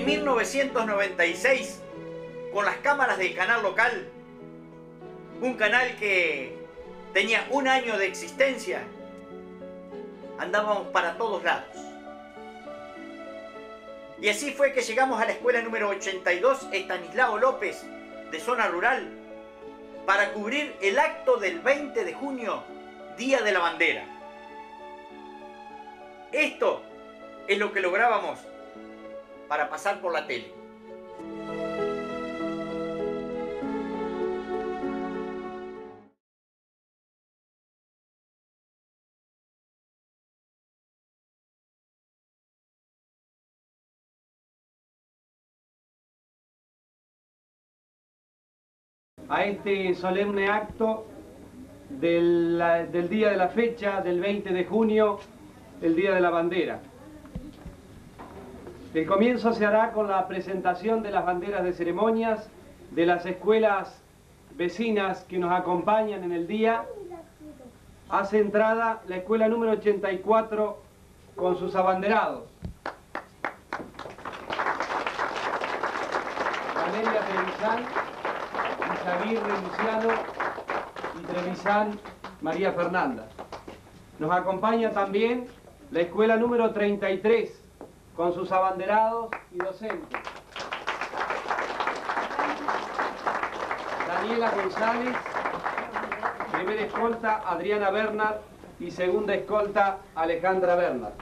En 1996, con las cámaras del canal local, un canal que tenía 1 año de existencia, andábamos para todos lados. Y así fue que llegamos a la escuela número 82, Estanislao López, de zona rural, para cubrir el acto del 20 de junio, Día de la Bandera. Esto es lo que lográbamos para pasar por la tele. A este solemne acto del día de la fecha, del 20 de junio, el Día de la Bandera. El comienzo se hará con la presentación de las banderas de ceremonias de las escuelas vecinas que nos acompañan en el día. Hace entrada la escuela número 84 con sus abanderados. Valeria Trevisan, Isaguirre Luciano y Trevisan María Fernanda. Nos acompaña también la escuela número 33 con sus abanderados y docentes. Daniela González, primera escolta Adriana Bernard y segunda escolta Alejandra Bernard.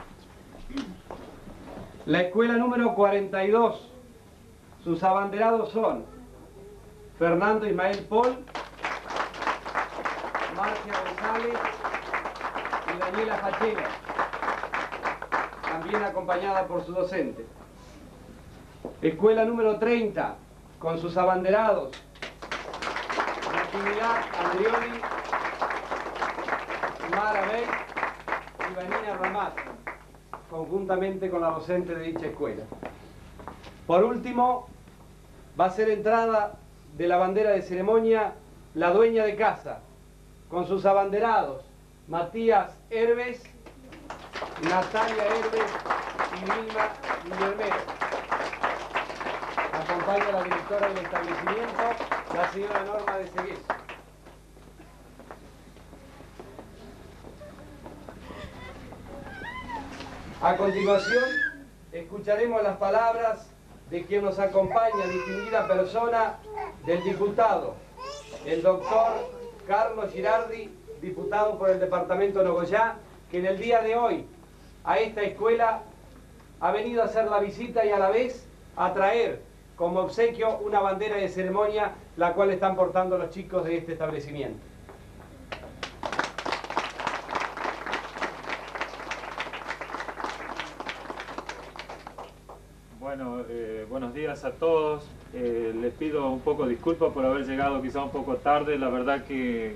La escuela número 42, sus abanderados son Fernando Ismael Paul, Marcia González y Daniela Fachela, también acompañada por su docente. Escuela número 30, con sus abanderados Natividad Andrioli, Mara Bey y Vanina Ramat, conjuntamente con la docente de dicha escuela. Por último, va a ser entrada de la bandera de ceremonia la dueña de casa, con sus abanderados Matías Herbes, Natalia Herbes y Vilma Guillermero. Acompaña la directora del establecimiento, la señora Norma de Cegués. A continuación, escucharemos las palabras de quien nos acompaña, distinguida persona del diputado, el doctor Carlos Girardi, diputado por el departamento de Nogoyá, que en el día de hoy a esta escuela ha venido a hacer la visita y a la vez a traer como obsequio una bandera de ceremonia, la cual están portando los chicos de este establecimiento. Bueno, buenos días a todos. Les pido un poco disculpas por haber llegado quizá un poco tarde. La verdad que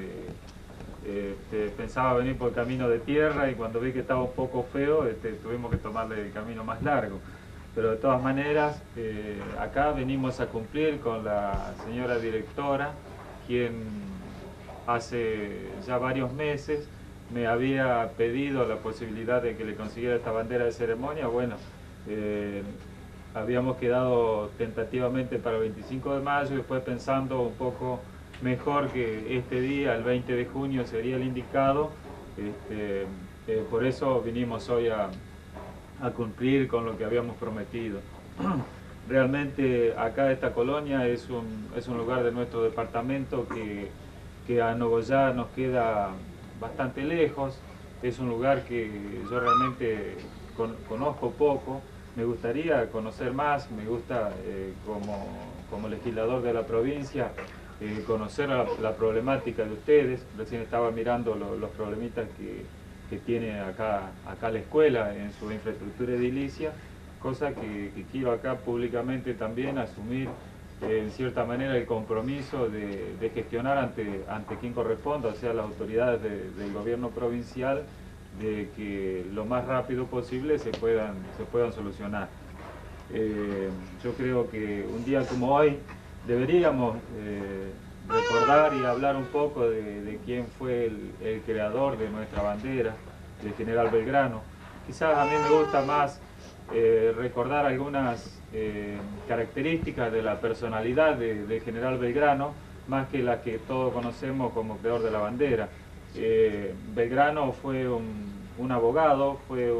pensaba venir por el camino de tierra y cuando vi que estaba un poco feo, tuvimos que tomarle el camino más largo. Pero de todas maneras, acá venimos a cumplir con la señora directora, quien hace ya varios meses me había pedido la posibilidad de que le consiguiera esta bandera de ceremonia. Bueno, habíamos quedado tentativamente para el 25 de mayo y después pensando un poco mejor que este día, el 20 de junio, sería el indicado. Por eso vinimos hoy a cumplir con lo que habíamos prometido. Realmente acá esta colonia es un lugar de nuestro departamento que a Nogoyá nos queda bastante lejos. Es un lugar que yo realmente conozco poco. Me gustaría conocer más, me gusta como legislador de la provincia conocer la problemática de ustedes. Recién estaba mirando los problemitas que tiene acá la escuela en su infraestructura edilicia, cosa que quiero acá públicamente también asumir en cierta manera el compromiso de gestionar ante quien corresponda, o sea, las autoridades del gobierno provincial, de que lo más rápido posible se puedan solucionar. Yo creo que un día como hoy deberíamos recordar y hablar un poco de quién fue el creador de nuestra bandera, del general Belgrano. Quizás a mí me gusta más recordar algunas características de la personalidad de General Belgrano, más que las que todos conocemos como creador de la bandera. Belgrano fue un abogado, fue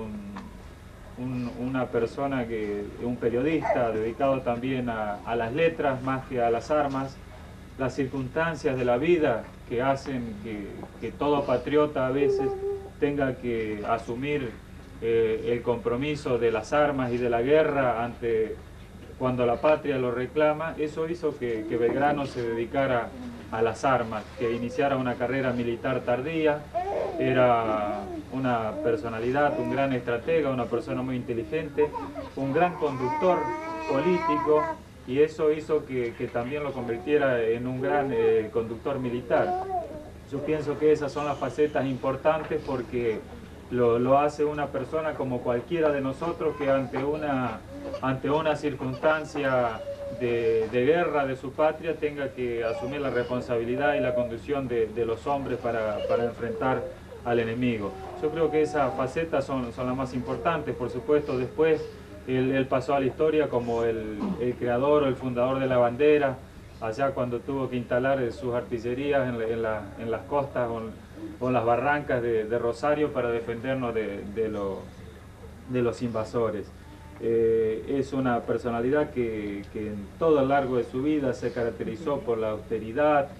una persona un periodista dedicado también a las letras más que a las armas. Las circunstancias de la vida que hacen que todo patriota a veces tenga que asumir el compromiso de las armas y de la guerra cuando la patria lo reclama, eso hizo que Belgrano se dedicara a las armas, que iniciara una carrera militar tardía. Era una personalidad, un gran estratega, una persona muy inteligente, un gran conductor político, y eso hizo que también lo convirtiera en un gran conductor militar. Yo pienso que esas son las facetas importantes porque lo hace una persona como cualquiera de nosotros que ante una circunstancia de guerra de su patria tenga que asumir la responsabilidad y la conducción de los hombres para enfrentar al enemigo. Yo creo que esas facetas son las más importantes. Por supuesto, después él pasó a la historia como el creador o el fundador de la bandera, allá cuando tuvo que instalar sus artillerías en las costas o en las barrancas de Rosario para defendernos de los invasores. Es una personalidad que en todo el largo de su vida se caracterizó por la austeridad,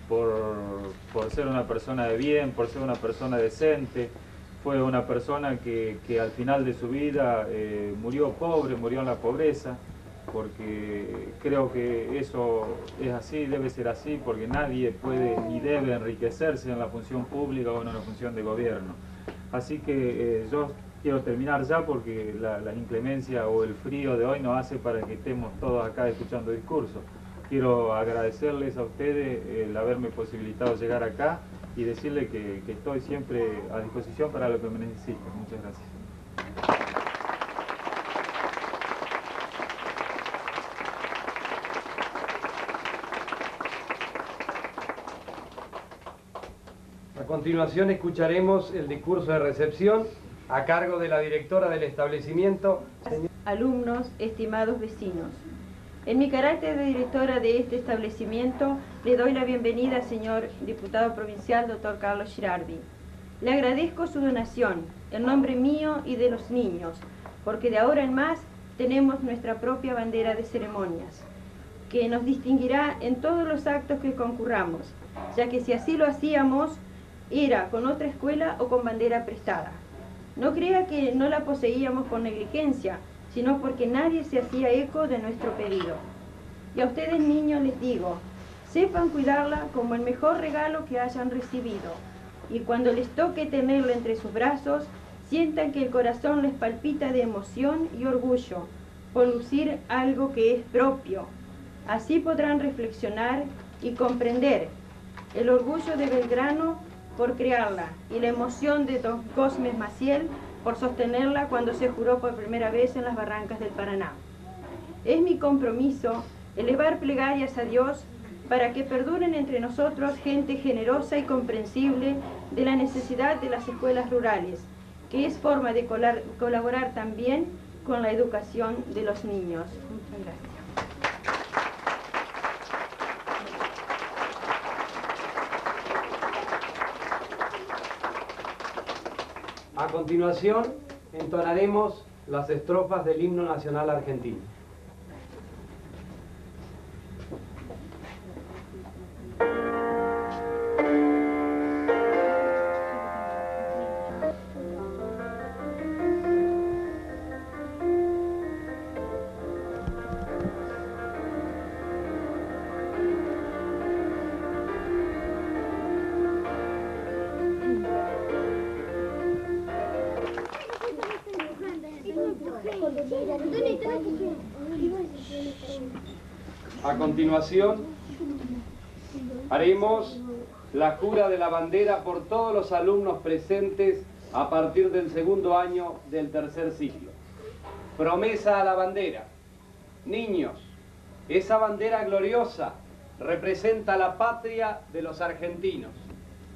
por ser una persona de bien, por ser una persona decente. Fue una persona que al final de su vida murió pobre, murió en la pobreza, porque creo que eso es así, debe ser así, porque nadie puede ni debe enriquecerse en la función pública o en una función de gobierno. Así que yo quiero terminar ya porque la inclemencia o el frío de hoy nos hace para que estemos todos acá escuchando discursos. Quiero agradecerles a ustedes el haberme posibilitado llegar acá y decirles que estoy siempre a disposición para lo que me necesiten. Muchas gracias. A continuación escucharemos el discurso de recepción a cargo de la directora del establecimiento. Alumnos, estimados vecinos. En mi carácter de directora de este establecimiento, le doy la bienvenida al señor diputado provincial, doctor Carlos Girardi. Le agradezco su donación, en nombre mío y de los niños, porque de ahora en más tenemos nuestra propia bandera de ceremonias, que nos distinguirá en todos los actos que concurramos, ya que si así lo hacíamos, era con otra escuela o con bandera prestada. No crea que no la poseíamos por negligencia, sino porque nadie se hacía eco de nuestro pedido. Y a ustedes, niños, les digo, sepan cuidarla como el mejor regalo que hayan recibido, y cuando les toque tenerla entre sus brazos, sientan que el corazón les palpita de emoción y orgullo por lucir algo que es propio. Así podrán reflexionar y comprender el orgullo de Belgrano por crearla y la emoción de don Cosme Maciel por sostenerla cuando se juró por primera vez en las barrancas del Paraná. Es mi compromiso elevar plegarias a Dios para que perduren entre nosotros gente generosa y comprensible de la necesidad de las escuelas rurales, que es forma de colaborar también con la educación de los niños. Muchas gracias. A continuación, entonaremos las estrofas del himno nacional argentino. A continuación, haremos la jura de la bandera por todos los alumnos presentes a partir del segundo año del tercer ciclo. Promesa a la bandera. Niños, esa bandera gloriosa representa la patria de los argentinos.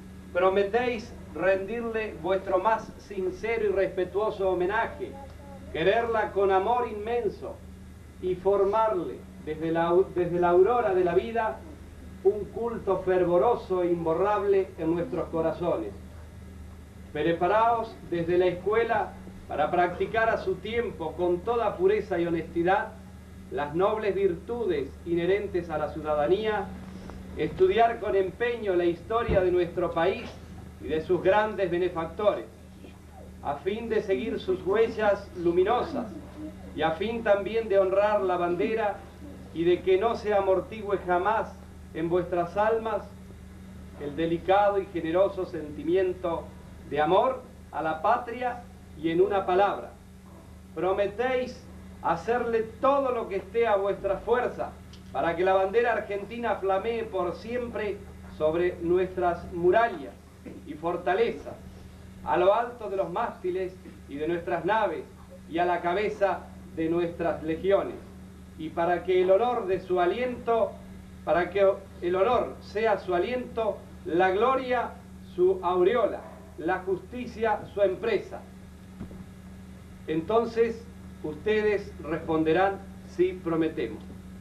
Prometéis rendirle vuestro más sincero y respetuoso homenaje, quererla con amor inmenso y formarle desde la aurora de la vida un culto fervoroso e imborrable en nuestros corazones. Preparaos desde la escuela para practicar a su tiempo, con toda pureza y honestidad, las nobles virtudes inherentes a la ciudadanía, estudiar con empeño la historia de nuestro país y de sus grandes benefactores, a fin de seguir sus huellas luminosas y a fin también de honrar la bandera y de que no se amortigüe jamás en vuestras almas el delicado y generoso sentimiento de amor a la patria y, en una palabra, prometéis hacerle todo lo que esté a vuestra fuerza para que la bandera argentina flamee por siempre sobre nuestras murallas y fortalezas, a lo alto de los mástiles y de nuestras naves y a la cabeza de nuestras legiones, y para que el honor de su aliento, para que el honor sea su aliento, la gloria su aureola, la justicia su empresa. Entonces ustedes responderán: sí, prometemos.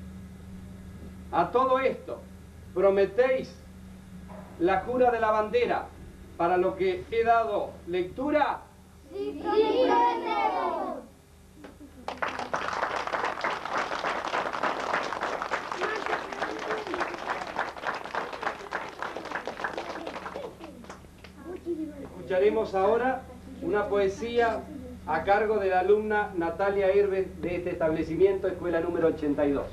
A todo esto, ¿prometéis la jura de la bandera para lo que he dado lectura? ¡Sí, prometemos! Escucharemos ahora una poesía a cargo de la alumna Natalia Herves de este establecimiento, escuela número 82.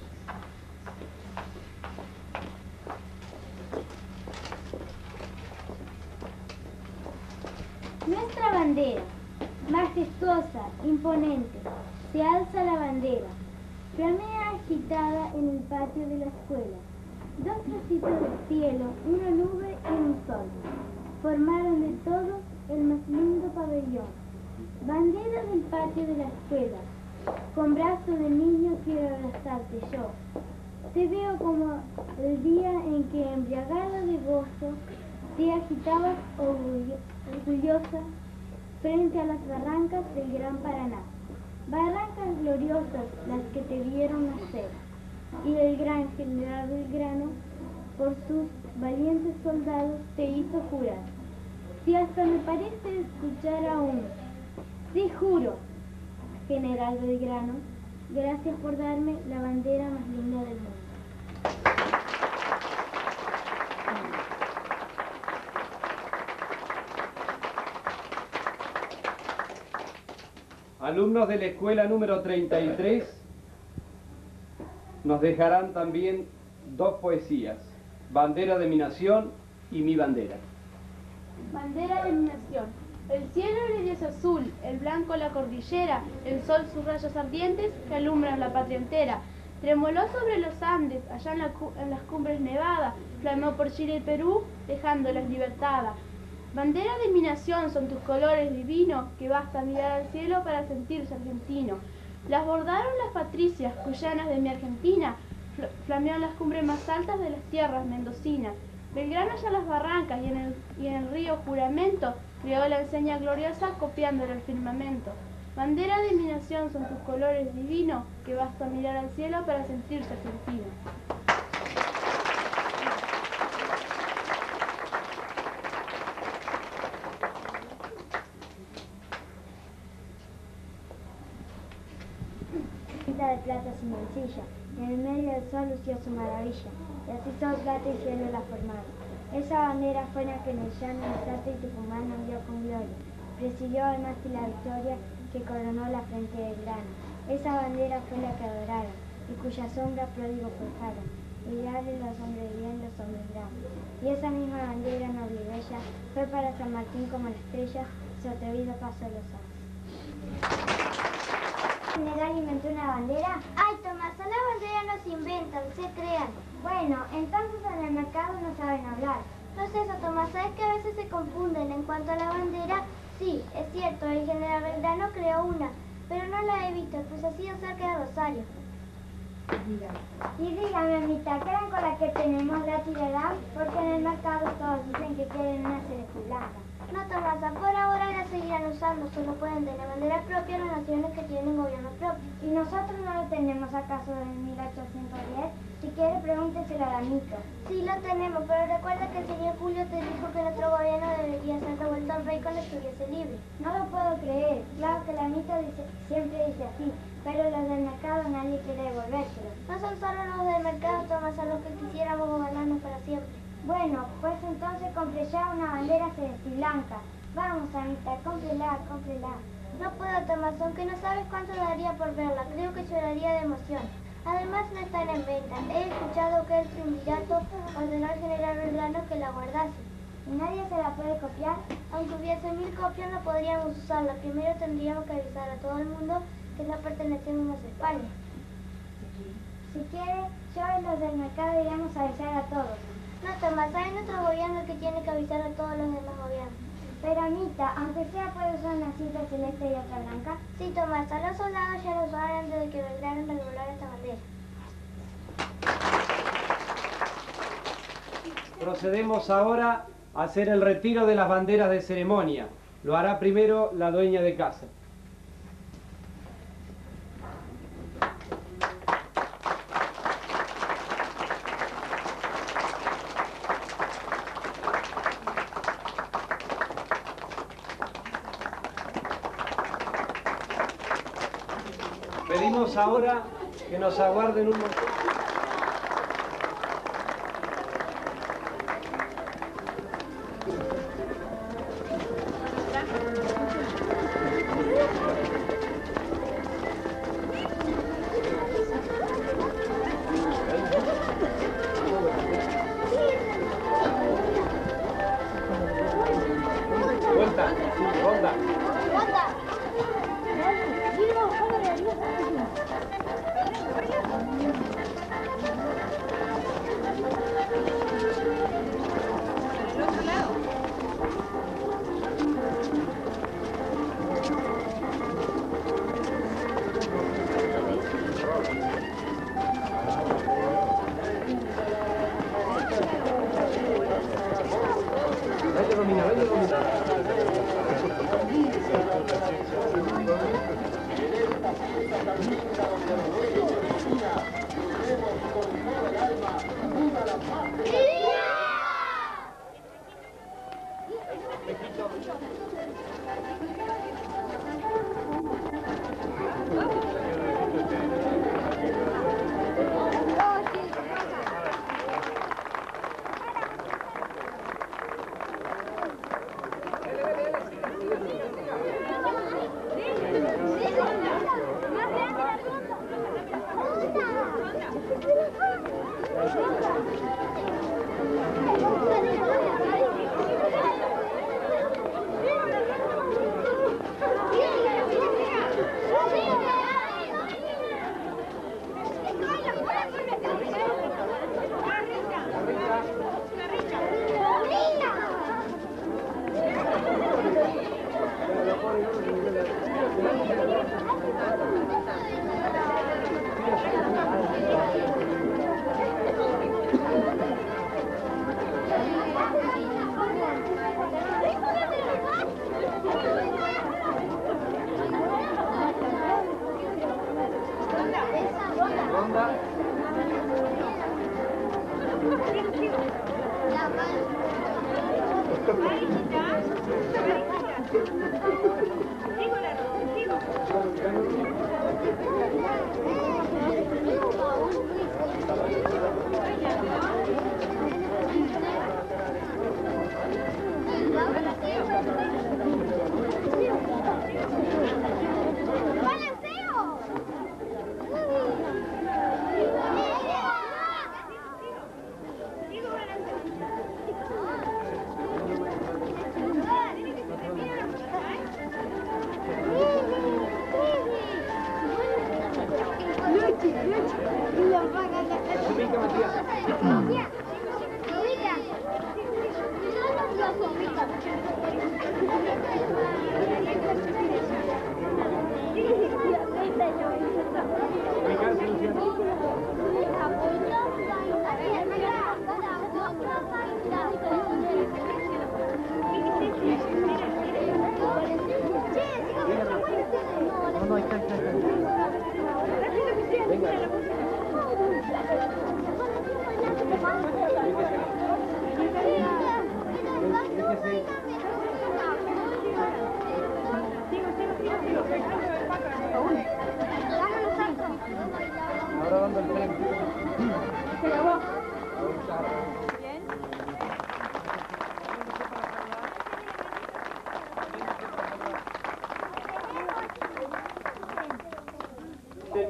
Nuestra bandera, majestuosa, imponente, se alza la bandera, flamea agitada en el patio de la escuela. Dos trocitos de cielo, una nube y un sol, formaron de todo el más lindo pabellón. Bandera del patio de la escuela, con brazo de niño quiero abrazarte yo. Te veo como el día en que, embriagada de gozo, te agitabas orgullosa frente a las barrancas del Gran Paraná. Barrancas gloriosas las que te vieron nacer, y el gran general Belgrano, por sus valientes soldados, te hizo jurar. Si hasta me parece escuchar aún, sí juro, general Belgrano, gracias por darme la bandera más linda del mundo. Alumnos de la escuela número 33 nos dejarán también dos poesías: Bandera de mi nación y Mi bandera. Bandera de mi nación. El cielo es azul, el blanco la cordillera, el sol sus rayos ardientes que alumbran la patria entera. Tremoló sobre los Andes, allá en las cumbres nevadas, flameó por Chile y Perú, dejándolas libertadas. Bandera de mi nación son tus colores divinos, que basta mirar al cielo para sentirse argentino. Las bordaron las patricias cuyanas de mi Argentina, flameó en las cumbres más altas de las tierras mendocinas. Belgrano allá las barrancas y en el río Juramento creó la enseña gloriosa copiándola al firmamento. Bandera de mi nación son tus colores divinos, que basta mirar al cielo para sentirse argentino. De plata sin bolsilla, en el medio del sol lució su maravilla, y así sol, plata y cielo la formaron. Esa bandera fue la que en el llano de Salta y Tucumán nos dio con gloria, presidió al mástil la victoria que coronó la frente del grano. Esa bandera fue la que adoraron, y cuya sombra pródigo forjaron, ideales los hombres de bien, los hombres grandes. Y esa misma bandera noble y bella fue para San Martín como la estrella, su atrevido paso de los años. ¿El general inventó una bandera? Ay, Tomasa, la bandera no se inventa, se crean. Bueno, entonces en el mercado no saben hablar. No es eso, Tomasa, es que a veces se confunden. En cuanto a la bandera, sí, es cierto, el general Belgrano creó una, pero no la he visto, pues ha sido cerca de Rosario. Y dígame, amita, ¿creen con la que tenemos la tirarán? Porque en el mercado todos dicen que quieren una celeste blanca. No, Tomasa, por ahora la seguimos seguirán usando, solo pueden tener bandera propia las naciones que tienen gobierno propio. ¿Y nosotros no lo tenemos acaso en 1810? Si quiere, pregúnteselo a Damito. Sí, lo tenemos, pero recuerda que el señor Julio te dijo que nuestro gobierno debería ser devuelto al rey cuando estuviese libre. No lo puedo creer. Claro que Damito siempre dice así, pero los del mercado nadie quiere devolvérselo. No son solo los del mercado, Tomás, a los que quisiéramos gobernarnos para siempre. Bueno, pues entonces compre ya una bandera celeste y blanca. Vamos, Anita, cómprela, cómprela. No puedo, Tomás, aunque no sabes cuánto daría por verla. Creo que lloraría de emoción. Además, no están en venta. He escuchado que el triunvirato ordenó al general Belgrano que la guardase. ¿Y nadie se la puede copiar? Aunque hubiese 1000 copias, no podríamos usarla. Primero tendríamos que avisar a todo el mundo que no pertenecemos a España. Si quiere, yo y los del mercado iremos a avisar a todos. No, Tomás, hay nuestro gobierno el que tiene que avisar a todos los demás gobiernos. Pero Anita, aunque sea, puede usar una cinta celeste y otra blanca. Sí, Tomás, a los soldados ya lo usaron desde que Belgrano regulara esta bandera. Procedemos ahora a hacer el retiro de las banderas de ceremonia. Lo hará primero la dueña de casa. Pedimos ahora que nos aguarden un momento. Vuelta, ronda. Vete, Romina, vete, Romina.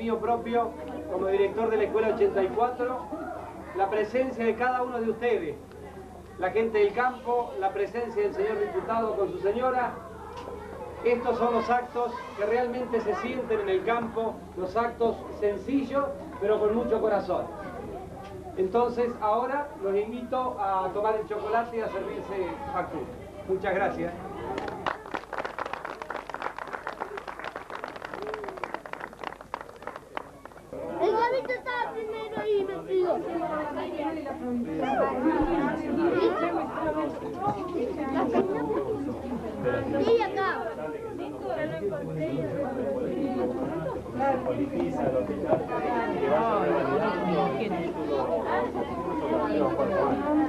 mío propio, como director de la Escuela 84, la presencia de cada uno de ustedes, la gente del campo, la presencia del señor diputado con su señora. Estos son los actos que realmente se sienten en el campo, los actos sencillos, pero con mucho corazón. Entonces, ahora los invito a tomar el chocolate y a servirse factura. Muchas gracias. El gabito estaba primero ahí metido. Y acá. Politiza el hospital, que va a